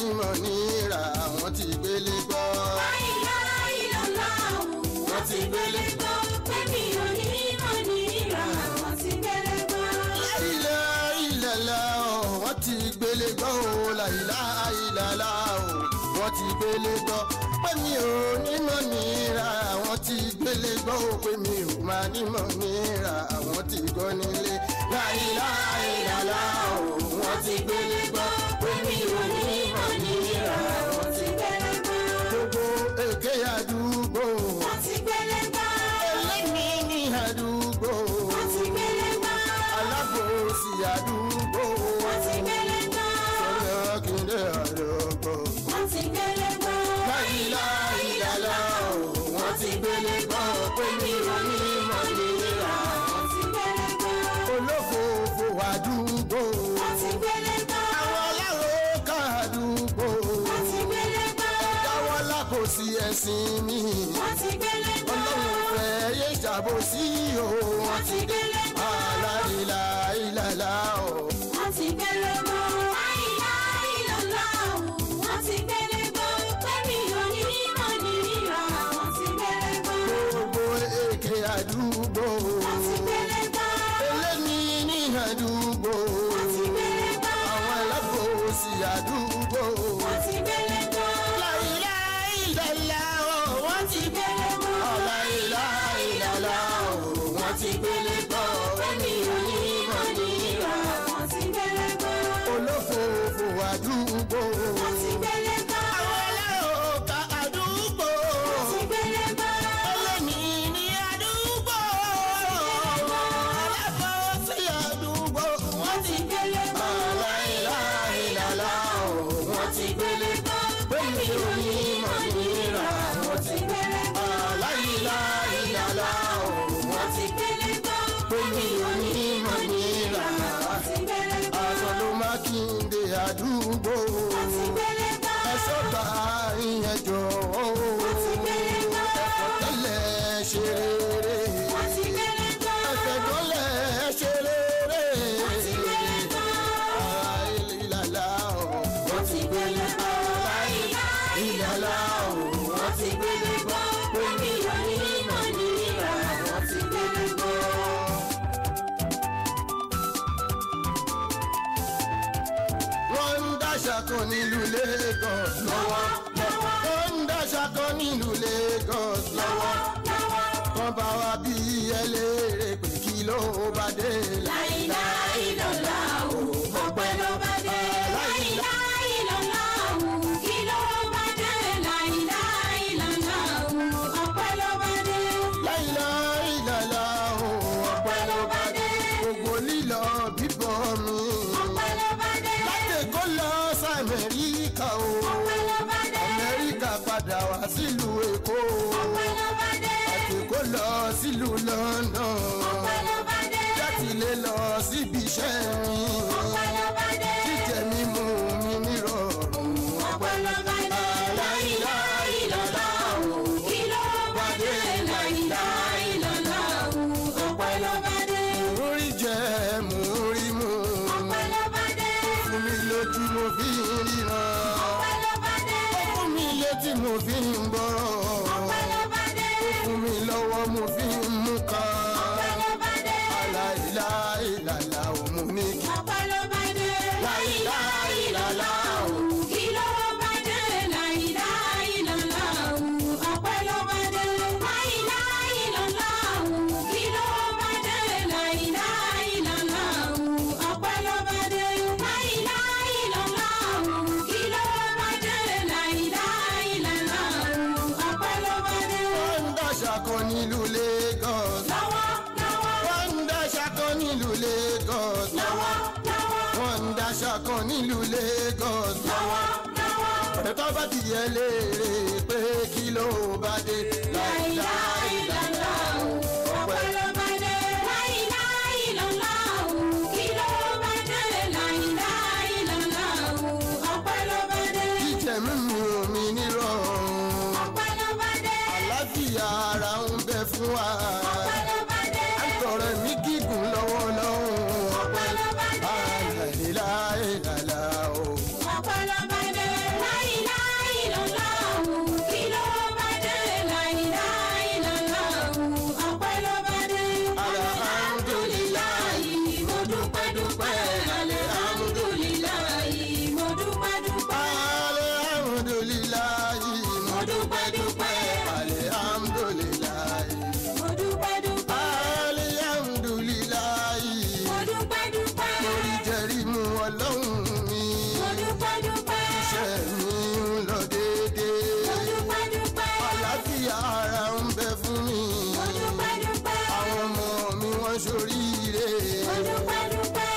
nímọ̀ níra àwọn tí gbélé gbọ́. Wọ́n ti gbélé gbọ́ pé mi ò ní mọ̀ níra àwọn tí gbélé gbọ́. Láìláìlàlá wọ́n ti gbélé gbọ́ o. Láìláìlàlá wọ́n ti gbélé gbọ́ pé mi ò nímọ̀ níra àwọn tí gbélé gbọ́ o. Pé mi ò máa nímọ̀ níra àwọn tí gbọ́ nílé. Láìláìlàlá wọ́n ti gbélé gbọ́ pé mi ò nímọ̀ níra àwọn tí gbélé gbọ́. Gbogbo èké àdúgbò Wọ́n ti gbélé gbọ́. ẹlẹ́mìí ní àdúgbò Wọ́n ti gbélé gbọ́. alábòsí àdúgbò Wọ́n ti gbélé gbọ́. sọ̀rọ̀ kíndé àdúgbò. Wọ́n ti gbélé gbọ́. Láìláìlàlá wọ́n ti gbélé gbọ́ pé mi ò nímọ̀ níra Wọ́n ti gbélé gbọ́. olófòfò àdúgbò Wọ́n ti gbélé gbọ́. àwọn aláròkà àdúgbò Wọ́n ti gbélé gbọ́. dáwọ́ lákòsí ẹ̀sìn mi Wọ́n ti gbélé gbọ́. ọlọ́run fẹ́ yé ṣàbòsí o. Wọ́n ti gbélé gbọ́. Láìláìlàlá Wọ́n ti gbélé gbọ́. Láìláìlọ́lá wọ́n ti gbélé gbọ́. Pé mi ò ní mọ̀ níra wọ́n ti gbélé gbọ́. gbogbo èké àdúgbò Wọ́n ti gbélé gbọ́. eléni ní àdúgbò Wọ́n ti gbélé gbọ́. àwọn alábòsí àdúgbò. Wọ́n ti gbélé gbọ́. Láìláìlàlá Wọ́n ti gbélé gbọ́. Láìláìlàlá wọ́n ti gbélé gbọ́ Pé mi ò ní mọ̀ níra wọ́n ti gbélé gbọ́. olófòfò àdúgbò Wọ́n ti gbélé gbọ́. àwọn aláròkà àdúgbò Wọ́n ti gbélé gbọ́. eléni ní àdúgbò alábòsí àdúgbò. Wọ́n ti gbélé gbọ́. Láìláìlàlá wọ́n ti gbélé gbọ́ pé mi ò ní mọ̀ níra Wọ́n ti gbélé gbọ́. Láìláìlàlá Wọ́n ti gbélé gbọ́. pé mi ò ní mọ̀ níra Wọ́n ti gbélé gbọ́. aṣọ ló máa kí n dé àdúgbò Wọ́n ti gbélé gbọ́. ẹ̀ṣọ́ bá ìyẹn jọ Wọ́n ti gbélé gbọ́. ẹ̀fọ́ tẹ́lẹ̀ ṣe rere Wọ́n ti gbélé gbọ́. ẹ̀fẹ̀ tọ́lẹ̀ ṣe rere Wọ́n ti gbélé gbọ́. Láìláìlàlá wọ́n ti gbélé gbọ́ Láìláìlàlá wọ́n ti gbélé gbọ́ pé mi ò ní mọ̀ níra wọ́n ti gbélé gbọ́. wọ́n ń dáṣà kan nílùú Lagos lọ́wọ́ wọ́n ń dáṣà kan nílùú Lagos lọ́wọ́ wọ́n bá wa bí ẹlẹ́rẹ̀ pé kí ló bá dé. Láìláìlọ́lá ọpẹ́ ló bá dé. Láìláìlọ́lá kí ló bá dé. Láìláìlọ́lá ọpẹ́ ló bá dé. Láìláìlàlá ọpẹ́ ló bá dé. gbogbo lílọ bíbọ̀ mi Ọpẹ́ ló bá dé. láti Èkó lọ sí Amẹ́ríkà o Ọpẹ́ ló bá dé. Amẹ́ríkà padà wá sílùú Èkó Ọpẹ́ ló bá dé. àti Èkó lọ sílùú London Ọpẹ́ ló bá dé. láti lè lọ síbi iṣẹ́ mi Ọpẹ́ ló bá dé. jíjẹ mímu mi nírọ̀rùn. Ọpẹ́ ló bá dé. Láìláìlọ́lá kí ló bá dé. Láìláìlọ́lá ọpẹ́ ló bá dé. mo rí jẹ mo rí mu Ọpẹ́ ló bá dé. fún mi lójú mo fi ń ríran Ọpẹ́ ló bá dé. fún mi létí mo fi ń gbọ́rọ̀ Ọpẹ́ ló bá dé. fún mi lọ́wọ́ mo fi ń mú kan Ọpẹ́ ló bá dé. Láìláìlàlá òun ní kí. Ọpẹ́ ló bá dé. Láìláìlọ́lá kí ló bá dé. Láìláìlọ́lá ọpẹ́ ló bá dé. Láìláìlọ́lá kí ló bá dé. Láìláìlọ́lá ọpẹ́ ló bá dé. Láìláìlọ́lá kí ló bá dé. Láìláìlọ́lá ọpẹ́ ló bá dé. wọ́n ń dáṣà kan nílùú Lagos Lọ́wọ́ lọ́wọ́ wọ́n ń dáṣà kan nílùú Lagos lọ́wọ́ lọ́wọ́ wọ́n ń dáṣà kan nílùú Lagos lọ́wọ́ lọ́wọ́. ọ̀rẹ́ tó bá ti yẹ léèrè pé kí ló bá dé. Láìláìlọ́lá ọpẹ́ ló bá dé. Láìláìlọ́lá kí ló bá dé. Láìláìlọ́lá ọpẹ́ ló bá dé. jíjẹ mímu mi nírọ̀rùn Ọpẹ́ ló bá dé. àlàáfíà ara ń bẹ fún wa Ọpẹ́ ló bá dé. àtọ̀rẹ́ mi gígùn lọ́wọ́lọ́wọ́ Ọpẹ́ ló bá dé. Láìláìlàlá o. Ọpẹ́ ló bá dé. dúpẹ́ dúpẹ́. Alhamdulilahi. Mo dúpẹ́ dúpẹ́. Alhamdulilahi. Mo dúpẹ́ dúpẹ́. Torí jẹ́rìí mú Ọlọ́run mi. Mo dúpẹ́ dúpẹ́. Iṣẹ́ mi ń lọ déédéé. Mo dúpẹ́ dúpẹ́. Àlàáfíà ara ń bẹ fún mi. Mo dúpẹ́ dúpẹ́. Àwọn ọmọ mi wọ́n ṣoríire. Mo dúpẹ́ dúpẹ́.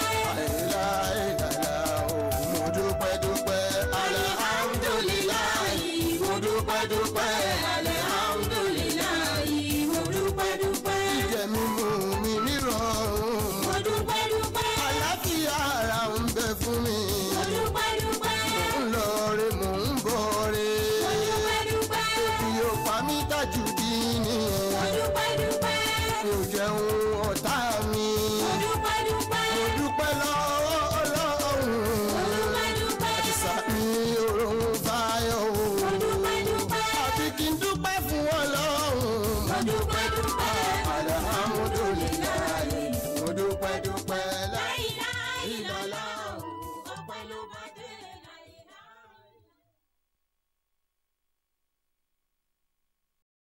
Mo dúpẹ́ dúpẹ́. Alhamdulilahi. Mo dúpẹ́ dúpẹ́. Alhamdulilahi. Mo dúpẹ́ dúpẹ́. Ìjẹ mímú mi nírọ̀rùn. Mo dúpẹ́ dúpẹ́. Àlàáfíà ara ń bẹ fún mi. Mo dúpẹ́ dúpẹ́. Mò ń lọ re, mò ń bọ̀ re. Mo dúpẹ́ dúpẹ́. Ebi ò pa mí Tajudeen. Mo dúpẹ́ dúpẹ́. Mi ò jẹun